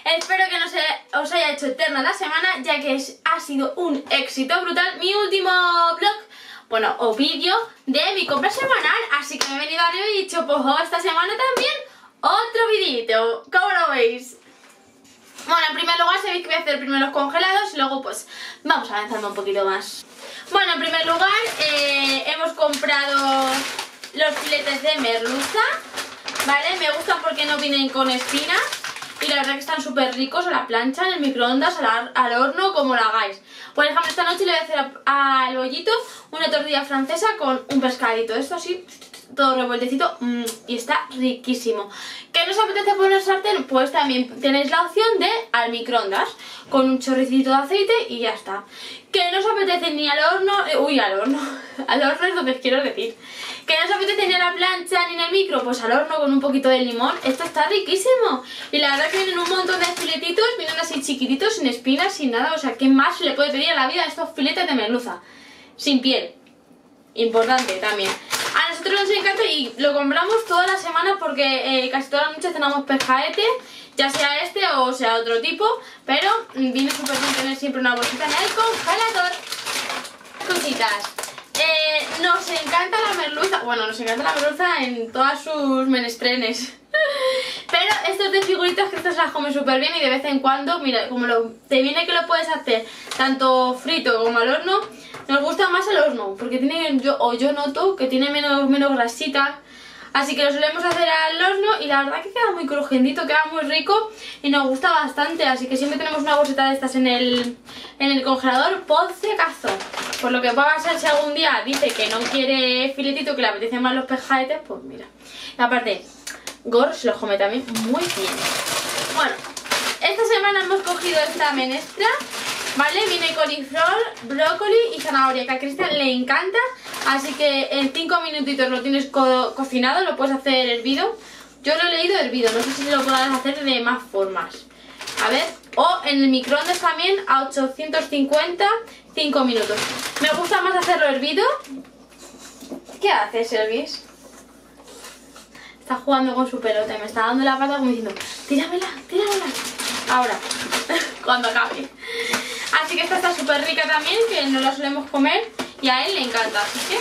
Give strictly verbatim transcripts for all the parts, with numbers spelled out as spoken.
Espero que no se os haya hecho eterna la semana, ya que es, ha sido un éxito brutal mi último vlog, bueno, o vídeo de mi compra semanal. Así que me he venido arriba y he dicho, pues oh, esta semana también otro videito. ¿Cómo lo veis? Bueno, en primer lugar sabéis que voy a hacer primero los congelados y luego pues vamos avanzando un poquito más. Bueno, en primer lugar eh, hemos comprado los filetes de merluza, ¿vale? Me gustan porque no vienen con espinas y la verdad que están súper ricos a la plancha, en el microondas, al, al horno, como lo hagáis. Por ejemplo, esta noche le voy a hacer al bollito una tortilla francesa con un pescadito, esto así, todo revueltecito, mmm, y está riquísimo. ¿Qué nos apetece poner sartén? Pues también tenéis la opción de al microondas con un chorricito de aceite y ya está. ¿Que no os apetece ni al horno? Eh, uy, al horno, al horno es lo que quiero decir. ¿Que no os apetece ni a la plancha ni en el micro? Pues al horno con un poquito de limón. Esto está riquísimo. Y la verdad que vienen un montón de filetitos, vienen así chiquititos, sin espinas, sin nada. O sea, ¿qué más se le puede pedir a la vida a estos filetes de merluza? Sin piel. Importante también. A nosotros nos encanta y lo compramos toda la semana porque eh, casi todas las noches cenamos pescaete, ya sea este o sea otro tipo, pero viene súper bien tener siempre una bolsita en el congelador. Cositas. Eh, nos encanta la merluza, bueno, nos encanta la merluza en todas sus menestrenes. Pero estos de figuritas que estos las comen súper bien y de vez en cuando, mira, como lo, te viene que lo puedes hacer tanto frito como al horno, nos gusta más el horno, porque tiene, yo, o yo noto que tiene menos, menos grasita. Así que lo solemos hacer al horno y la verdad que queda muy crujientito, queda muy rico y nos gusta bastante. Así que siempre tenemos una bolsita de estas en el, en el congelador, por si acaso. Por lo que va a pasar si algún día dice que no quiere filetito, que le apetecen más los pescadetes, pues mira. Y aparte, Gor se los come también muy bien. Bueno, esta semana hemos cogido esta menestra, ¿vale? Viene coliflor, brócoli y zanahoria, que a Cristian le encanta. Así que en cinco minutitos lo tienes co cocinado, lo puedes hacer hervido. Yo lo he leído hervido, no sé si lo podrás hacer de más formas. A ver, o en el microondas también a ochocientos cincuenta, cinco minutos. Me gusta más hacerlo hervido. ¿Qué haces, Elvis? Está jugando con su pelota y me está dando la pata como diciendo, tíramela, tíramela. Ahora, cuando acabe. Así que esta está súper rica también, que no la solemos comer y a él le encanta, así que...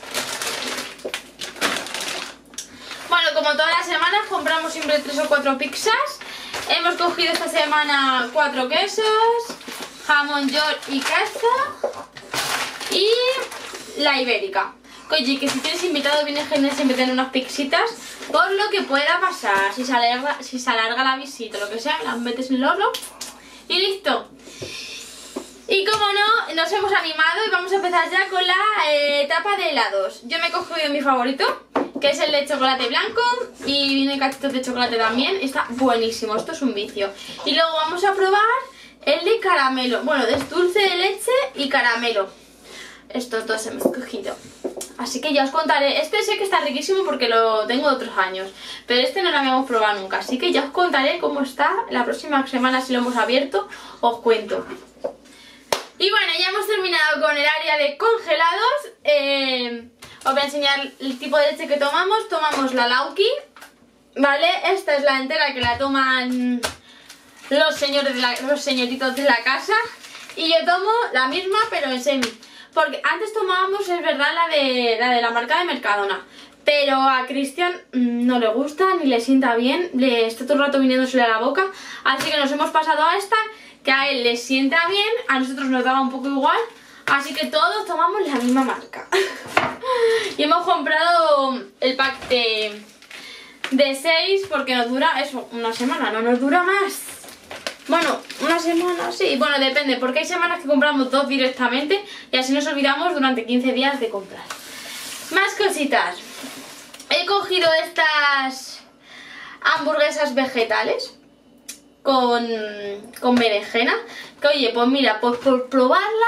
Bueno, como todas las semanas compramos siempre tres o cuatro pizzas. Hemos cogido esta semana cuatro quesos, jamón york y queso y la ibérica. Oye, que si tienes invitado viene genial siempre tener unas pixitas, por lo que pueda pasar, si se alarga, si se alarga la visita o lo que sea, las metes en el horno y listo. Y como no, nos hemos animado y vamos a empezar ya con la eh, etapa de helados. Yo me he cogido mi favorito, que es el de chocolate blanco y viene cachitos de chocolate también. Está buenísimo, esto es un vicio. Y luego vamos a probar el de caramelo, bueno, es dulce de leche y caramelo. Estos dos hemos cogido. Así que ya os contaré, este sé que está riquísimo porque lo tengo de otros años, pero este no lo habíamos probado nunca, así que ya os contaré cómo está la próxima semana si lo hemos abierto, os cuento. Y bueno, ya hemos terminado con el área de congelados. eh, Os voy a enseñar el tipo de leche que tomamos. Tomamos la Lauki, ¿vale? Esta es la entera que la toman los señores de la, los señoritos de la casa. Y yo tomo la misma pero en semi, porque antes tomábamos, es verdad, la de la, de la marca de Mercadona, pero a Cristian no le gusta ni le sienta bien, le está todo el rato viniéndosele a la boca, así que nos hemos pasado a esta, que a él le sienta bien, a nosotros nos daba un poco igual, así que todos tomamos la misma marca. Y hemos comprado el pack de, de seis porque nos dura eso, una semana, no nos dura más. Bueno, una semana, sí, bueno, depende, porque hay semanas que compramos dos directamente y así nos olvidamos durante quince días de comprar. Más cositas. He cogido estas hamburguesas vegetales con, con berenjena, que oye, pues mira, pues por probarla,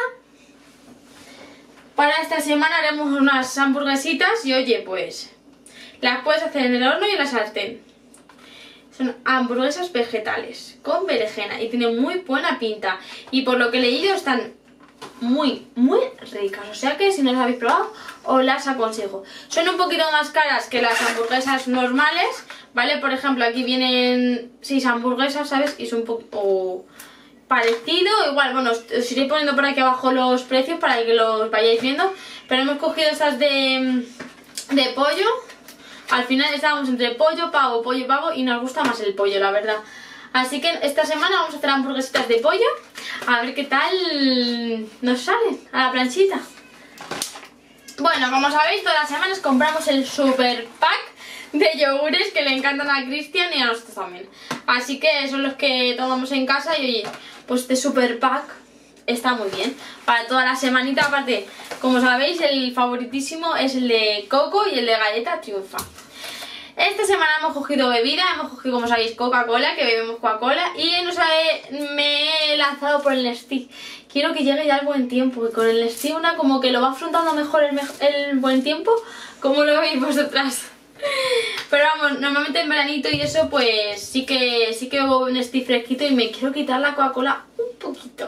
para esta semana haremos unas hamburguesitas y oye, pues las puedes hacer en el horno y en la sartén. Son hamburguesas vegetales con berenjena y tienen muy buena pinta. Y por lo que he leído están muy, muy ricas. O sea que si no las habéis probado, os las aconsejo. Son un poquito más caras que las hamburguesas normales, ¿vale? Por ejemplo, aquí vienen seis hamburguesas, ¿sabes? Y son un poco parecido. Igual, bueno, os, os iré poniendo por aquí abajo los precios para que los vayáis viendo. Pero hemos cogido estas de, de pollo. Al final estábamos entre pollo, pavo, pollo, pavo y nos gusta más el pollo, la verdad. Así que esta semana vamos a hacer hamburguesitas de pollo. A ver qué tal nos salen a la planchita. Bueno, como sabéis, todas las semanas compramos el super pack de yogures que le encantan a Cristian y a nosotros también. Así que son los que tomamos en casa y oye, pues este super pack está muy bien para toda la semanita. Aparte, como sabéis, el favoritísimo es el de coco y el de galleta triunfa. Esta semana hemos cogido bebida, hemos cogido, como sabéis, Coca-Cola, que bebemos Coca-Cola. Y no sabe, me he lanzado por el Nestea. Quiero que llegue ya el buen tiempo. Y con el Nestea una como que lo va afrontando mejor el, el buen tiempo. ¿Cómo lo veis vosotras? Pero vamos, normalmente en veranito y eso, pues sí que sí que bebo un Nestea fresquito. Y me quiero quitar la Coca-Cola un poquito.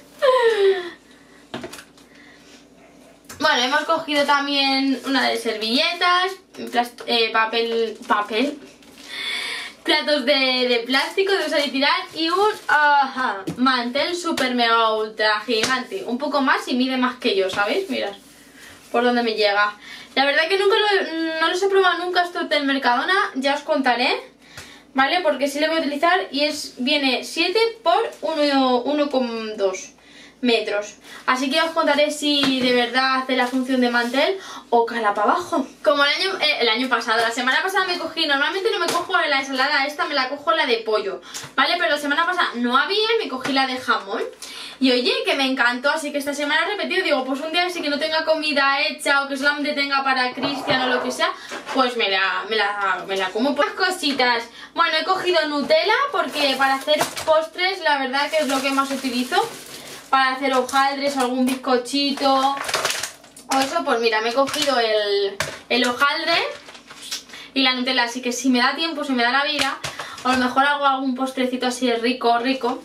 Bueno, hemos cogido también una de servilletas, eh, papel, papel, platos de, de plástico de usar y tirar y un uh, mantel super mega ultra gigante. Un poco más y mide más que yo, ¿sabéis? Mirad por dónde me llega. La verdad que nunca lo, no los he probado nunca estos del Mercadona, ya os contaré, ¿vale? Porque sí lo voy a utilizar y es viene siete por uno coma dos metros. Así que os contaré si de verdad hace la función de mantel o cala para abajo. Como el año, eh, el año pasado, la semana pasada me cogí, normalmente no me cojo la ensalada esta, me la cojo la de pollo, ¿vale? Pero la semana pasada no había, me cogí la de jamón. Y oye, que me encantó, así que esta semana he repetido, digo, pues un día así que no tenga comida hecha o que solamente tenga para Cristian o lo que sea, pues me la, me la, me la como. Pues cositas. Bueno, he cogido Nutella porque para hacer postres la verdad que es lo que más utilizo. Para hacer hojaldres o algún bizcochito o eso, pues mira, me he cogido el, el hojaldre y la Nutella. Así que si me da tiempo, si me da la vida, a lo mejor hago algún postrecito así rico, rico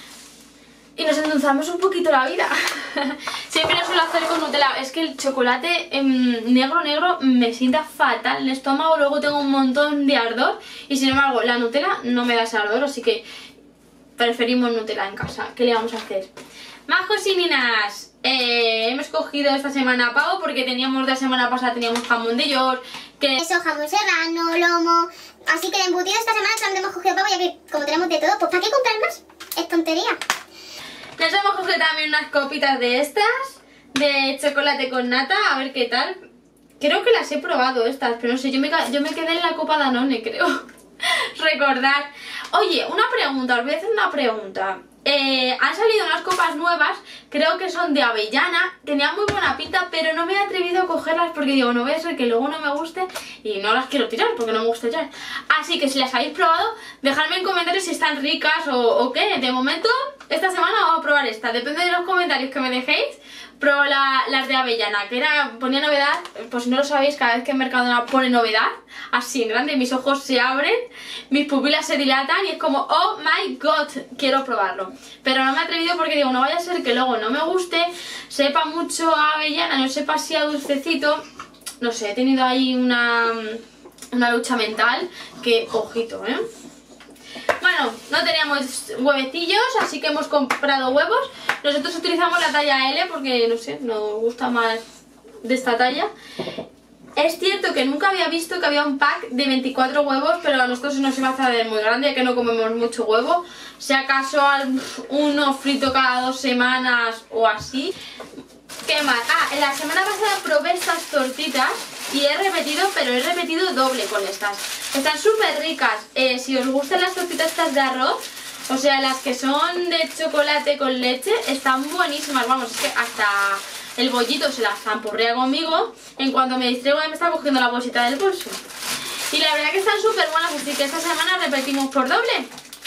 y nos endulzamos un poquito la vida. Siempre lo suelo hacer con Nutella. Es que el chocolate eh, negro, negro me sienta fatal en el estómago. Luego tengo un montón de ardor y sin embargo la Nutella no me da ese ardor. Así que preferimos Nutella en casa. ¿Qué le vamos a hacer? Más cocininas. Eh, hemos cogido esta semana pavo porque teníamos de la semana pasada teníamos jamón de york, que eso, jamón serrano, lomo. Así que de embutido esta semana solamente hemos cogido pavo, ya que como tenemos de todo, pues ¿para qué comprar más? Es tontería. Nos hemos cogido también unas copitas de estas de chocolate con nata, a ver qué tal. Creo que las he probado estas, pero no sé, yo me, yo me quedé en la copa Danone, creo. Recordar. Oye, una pregunta, os voy a hacer una pregunta. Eh, han salido unas copas nuevas, creo que son de avellana, tenían muy buena pinta, pero no me he atrevido a cogerlas porque digo, no voy a ser que luego no me guste y no las quiero tirar porque no me gusta tirar. Así que si las habéis probado, dejadme en comentarios si están ricas o, o qué. De momento, esta semana vamos a probar esta, depende de los comentarios que me dejéis. Pruebo la, las de avellana, que era, ponía novedad, pues si no lo sabéis, cada vez que en Mercadona pone novedad, así en grande, mis ojos se abren, mis pupilas se dilatan y es como, oh my god, quiero probarlo. Pero no me he atrevido porque digo, no vaya a ser que luego no me guste, sepa mucho a avellana, no sepa así a dulcecito, no sé, he tenido ahí una, una lucha mental que, ojito, ¿eh? Bueno, no teníamos huevecillos, así que hemos comprado huevos. Nosotros utilizamos la talla ele porque, no sé, nos gusta más de esta talla. Es cierto que nunca había visto que había un pack de veinticuatro huevos, pero a nosotros nos iba a hacer muy grande, ya que no comemos mucho huevo. Si acaso uno frito cada dos semanas o así. ¿Qué más? Ah, la semana pasada probé estas tortitas y he repetido, pero he repetido doble con estas. Están súper ricas. Eh, si os gustan las tortitas estas de arroz, o sea, las que son de chocolate con leche, están buenísimas. Vamos, es que hasta el bollito se las zampurrea conmigo. En cuanto me distraigo me está cogiendo la bolsita del bolso. Y la verdad que están súper buenas, así que esta semana repetimos por doble.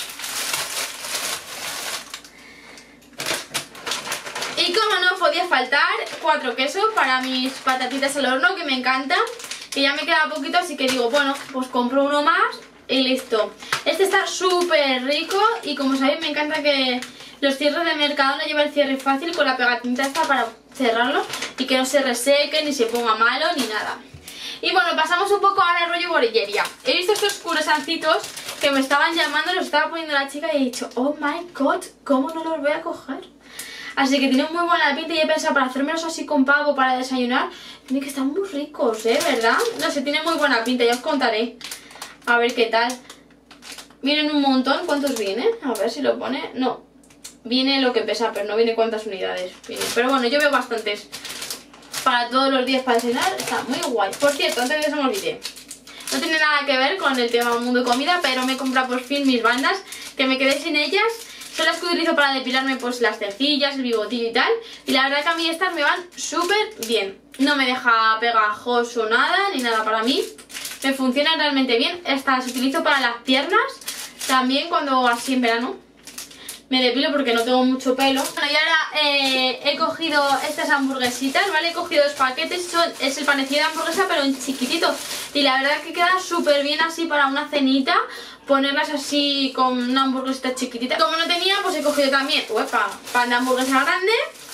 Y como no podía faltar, cuatro quesos para mis patatitas al horno, que me encantan. Y ya me queda poquito, así que digo, bueno, pues compro uno más y listo. Este está súper rico y como sabéis me encanta que los cierres de Mercadona lleva el cierre fácil con la pegatinita esta para cerrarlos y que no se reseque, ni se ponga malo, ni nada. Y bueno, pasamos un poco ahora al rollo bolillería. He visto estos curasancitos que me estaban llamando, los estaba poniendo la chica y he dicho, oh my god, ¿cómo no los voy a coger? Así que tienen muy buena pinta y he pensado para hacérmelos así con pavo para desayunar, tienen que estar muy ricos, ¿eh? ¿Verdad? No sé, tienen muy buena pinta, ya os contaré. A ver qué tal. Vienen un montón, ¿cuántos vienen? A ver si lo pone, no. Viene lo que pesa, pero no viene cuántas unidades viene. Pero bueno, yo veo bastantes. Para todos los días para desayunar, está muy guay. Por cierto, antes de que se me olvide, no tiene nada que ver con el tema mundo comida, pero me he comprado por fin mis bandas, que me quedé sin ellas. Son las que utilizo para depilarme pues las cercillas, el bigotillo y tal. Y la verdad que a mí estas me van súper bien. No me deja pegajoso nada, ni nada para mí. Me funcionan realmente bien. Estas las utilizo para las piernas, también cuando así en verano me depilo porque no tengo mucho pelo. Bueno, y ahora eh, he cogido estas hamburguesitas, ¿vale? He cogido dos paquetes, son, es el panecillo de hamburguesa pero en chiquitito. Y la verdad que queda súper bien así para una cenita, ponerlas así con una hamburguesita chiquitita. Como no tenía, pues he cogido también, uepa, pan de hamburguesa grande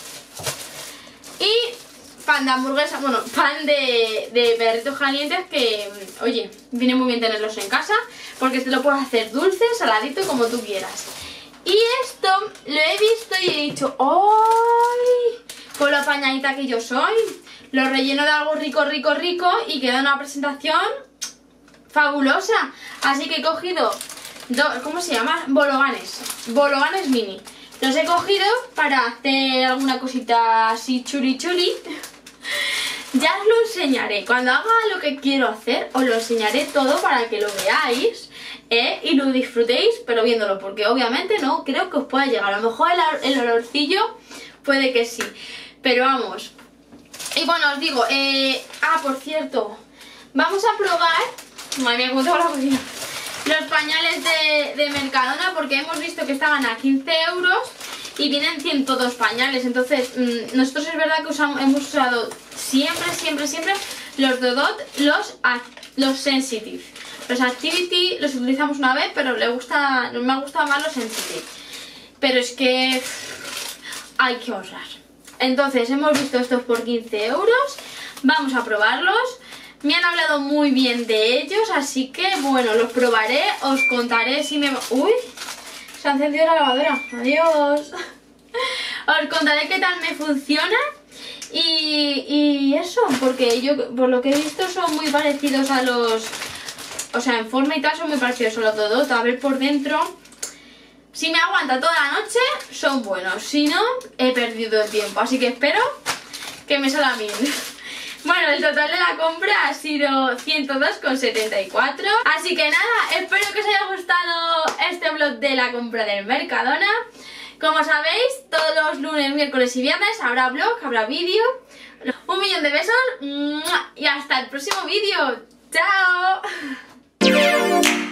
y pan de hamburguesa, bueno, pan de, de perritos calientes que, oye, viene muy bien tenerlos en casa porque te lo puedes hacer dulce, saladito, como tú quieras. Y esto lo he visto y he dicho, ¡ay! Con lo apañadita que yo soy, lo relleno de algo rico, rico, rico y queda una presentación fabulosa. Así que he cogido, dos, ¿cómo se llama? Bologanes, bologanes mini. Los he cogido para hacer alguna cosita así chuli chuli. Ya os lo enseñaré, cuando haga lo que quiero hacer, os lo enseñaré todo para que lo veáis. ¿Eh? Y lo disfrutéis, pero viéndolo, porque obviamente no creo que os pueda llegar. A lo mejor el, el olorcillo puede que sí, pero vamos. Y bueno, os digo, eh, ah, por cierto, vamos a probar, madre mía, cómo tengo la cocina, los pañales de, de Mercadona, porque hemos visto que estaban a quince euros y vienen ciento dos pañales. Entonces, mmm, nosotros es verdad que usamos, hemos usado siempre, siempre, siempre los Dodot, los, los Sensitive. Los Activity los utilizamos una vez, pero le gusta, me ha gustado más los Sensitive. Pero es que uff, hay que ahorrar. Entonces hemos visto estos por quince euros. Vamos a probarlos. Me han hablado muy bien de ellos, así que bueno, los probaré. Os contaré si me... ¡Uy! Se ha encendido la lavadora. Adiós. Os contaré qué tal me funciona. Y, y eso, porque yo por lo que he visto son muy parecidos a los... O sea, en forma y tal son muy parecidos a los Dodot. A ver por dentro. Si me aguanta toda la noche, son buenos. Si no, he perdido el tiempo. Así que espero que me salga bien. Bueno, el total de la compra ha sido ciento dos con setenta y cuatro. Así que nada, espero que os haya gustado este vlog de la compra del Mercadona. Como sabéis, todos los lunes, miércoles y viernes habrá vlog, habrá vídeo. Un millón de besos y hasta el próximo vídeo. ¡Chao!